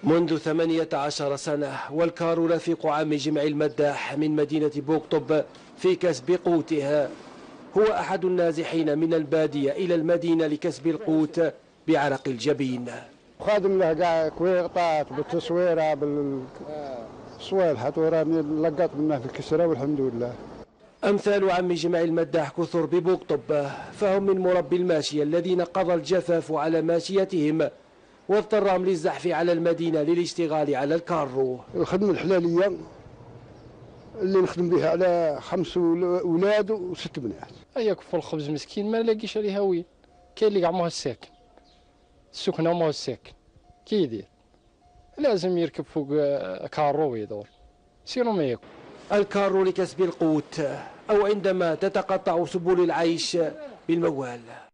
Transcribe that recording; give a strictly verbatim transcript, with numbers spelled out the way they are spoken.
منذ ثمانية عشر سنة والكار رفيق عم جمع المداح من مدينة بوقطب في كسب قوتها. هو أحد النازحين من البادية إلى المدينة لكسب القوت بعرق الجبين. خادم له كاع كويقطات بالتصويره بالصويل حتى وراني لقط منه في الكسره والحمد لله. أمثال عم جمع المداح كثر ببوقطب، فهم من مربي الماشية الذين قضى الجفاف على ماشيتهم واضطرهم للزحف على المدينة للاشتغال على الكارو. الخدمة الحلالية اللي نخدم بها على خمس أولاد وست بنات. أيا كفر الخبز مسكين ما لاقيش عليه وين، كاين اللي كاع ما هو الساكن، السكنة ما هو الساكن، كي يدير؟ لازم يركب فوق كارو ويدور، سينو ما ياكل. الكارو لكسب القوت أو عندما تتقطع سبل العيش بالموال.